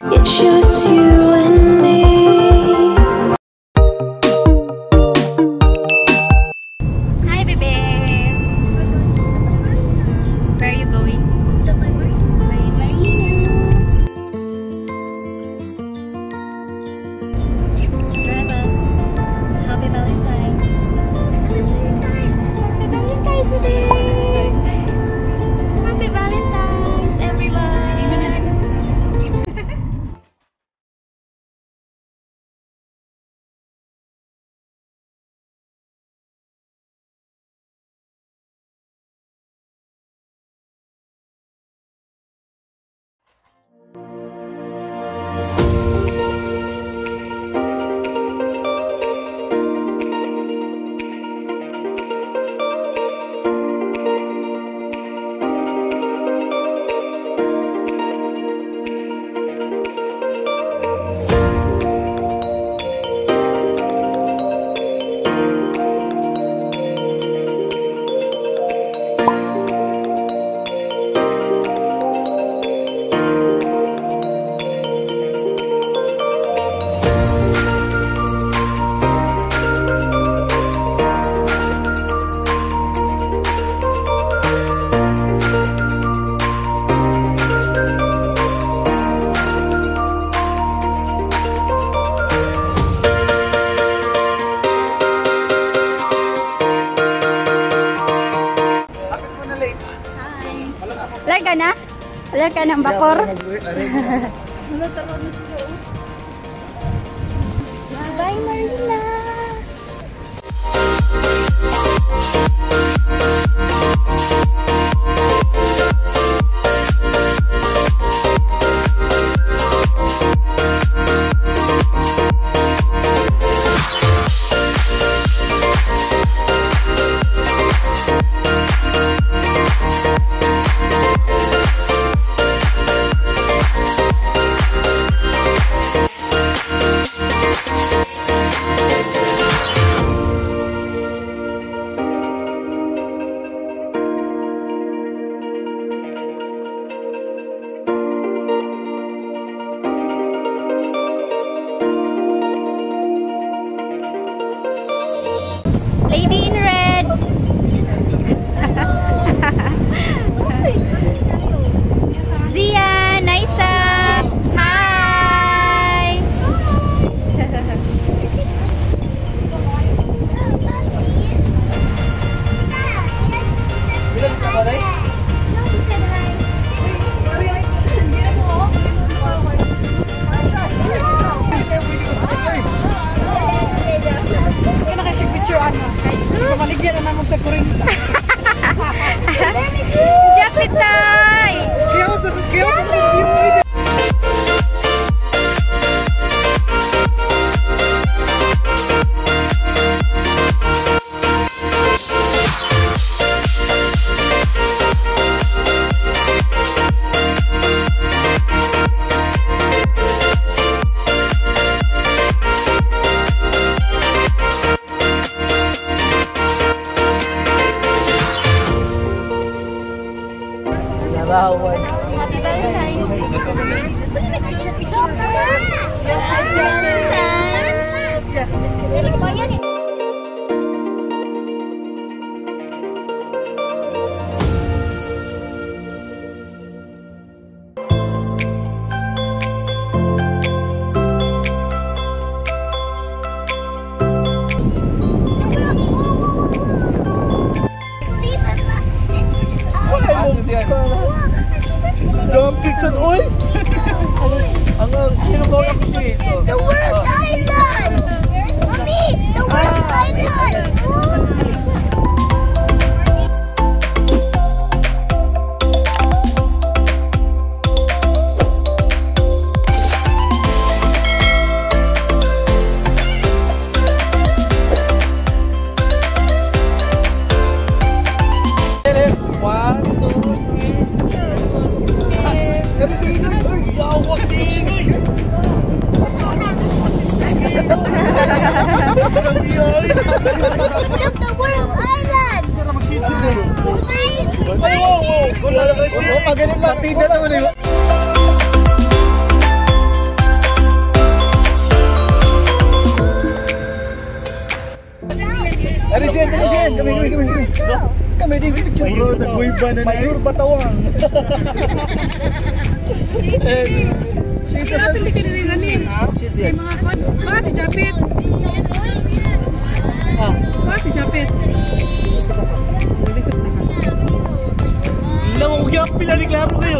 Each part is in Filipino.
It's just you and me. Hi, baby. Where are you going? The marina. Happy Valentines. Happy Valentines today. Happy Valentines, everyone. Larga na? Larga ng vapor? Bye, Marina! Lady in red. Zian, Naisa. Hi. Japitay! Bawal. Happy Valentines! Valentines! Jumping oil. The World Island! Mommy! The World Island! Look, the may di picture. Mayur na guiba na. Mayur batawang. She's Zian. Baka si Japet. Baka si Japet. Lawang ugyak pila ni klaro kayo.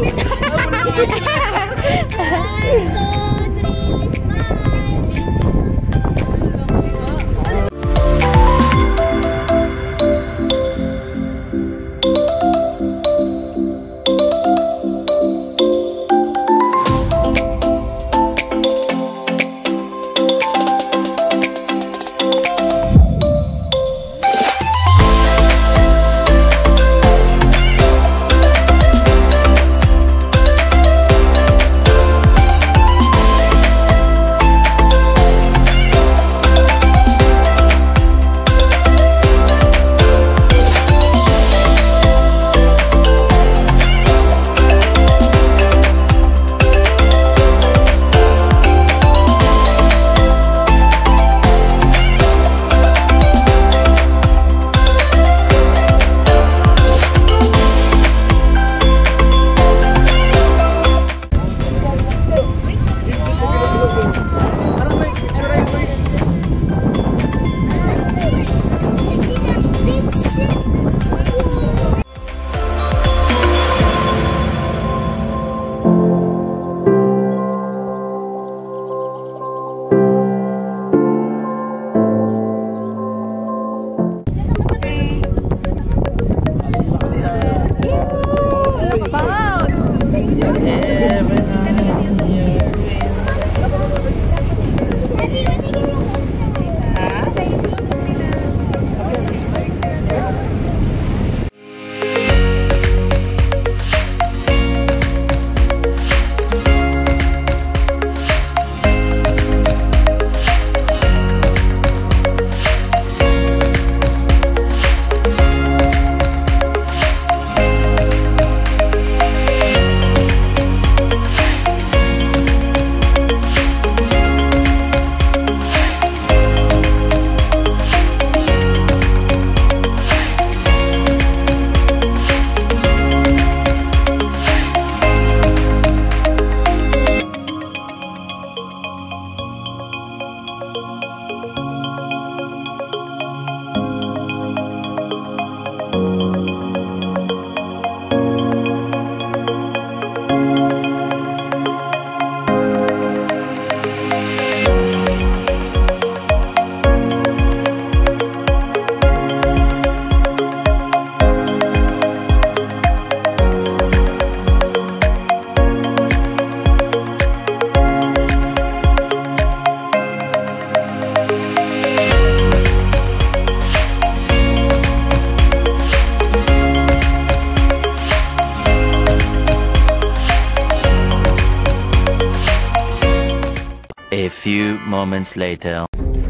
A few moments later.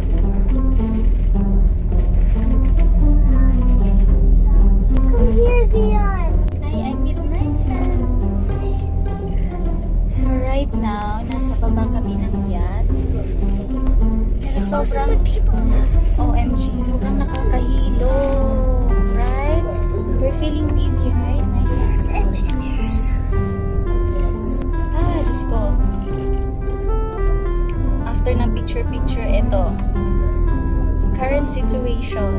Come here, Zian. Hi, I'm with Zian. So right now, nasa baba kami ng yacht. Pero sobrang OMG, sobrang nakakahilo. Right? We're feeling dizzy, right? Nice. Diyos ko. After ng picture-picture, ito. Current situation.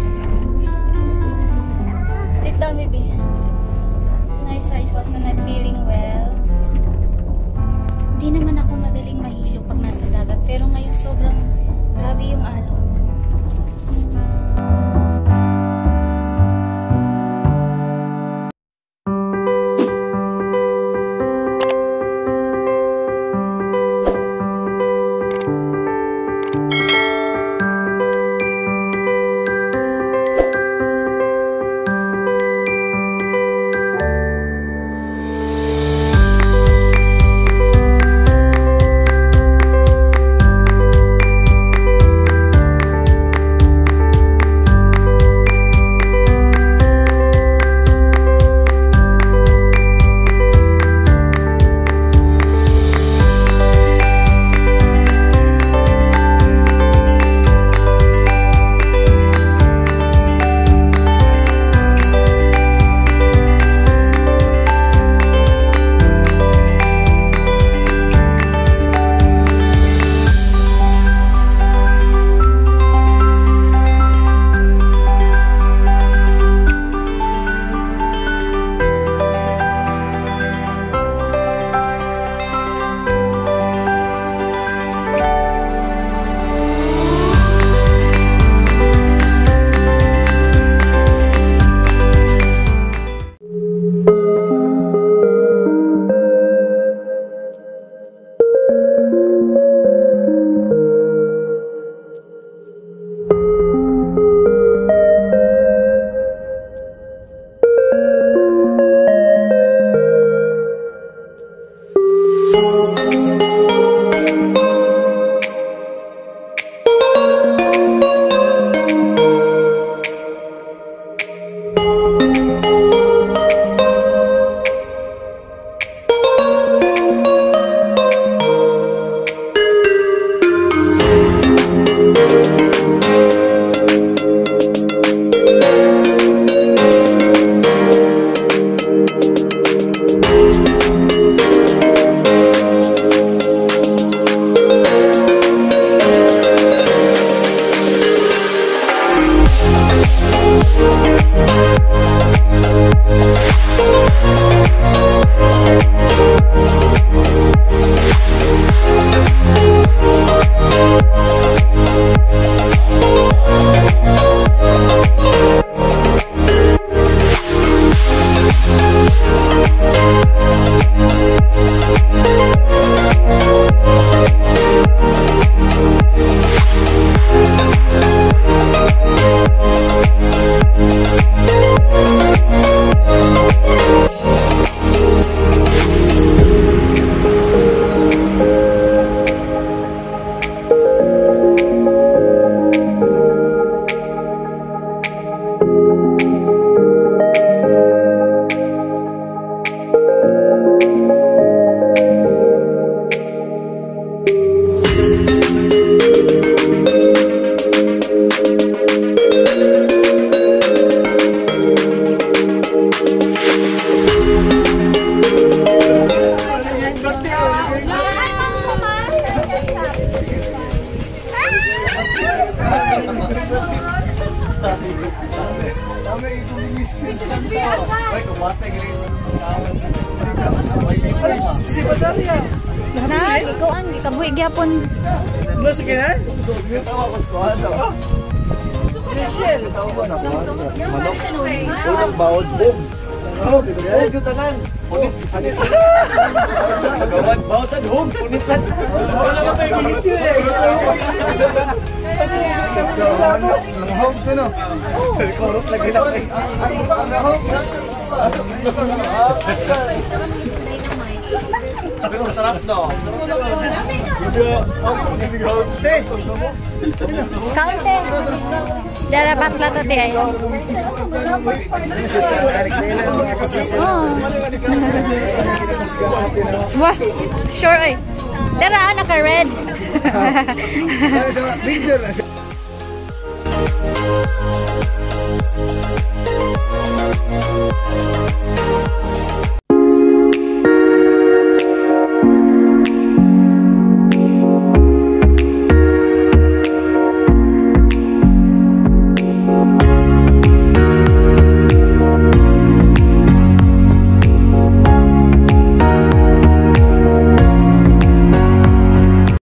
Sit down, baby. Nice, I'm also not feeling well. Di naman ako madaling mahilo pag nasa dagat. Pero ngayon sobrang grabe yung alon. si Basaria. Na, ikaw ang gikabuhi gyapon. Ano sige na? Tawa ko sa kuhan sa ba? Tawa ko sa kuhan sa manok. Unang bawod, boom. Oh, dito tanan. Punit, anit. Gawan bawod sa hug, punitan. Wala ka pa ginit siya eh. Ang hug din no. Korot lagi na. Ang hug. Pero masarap no. Kaunti. Darapat lato di ay. Wah, sure ay. Dara naka-red. Picture.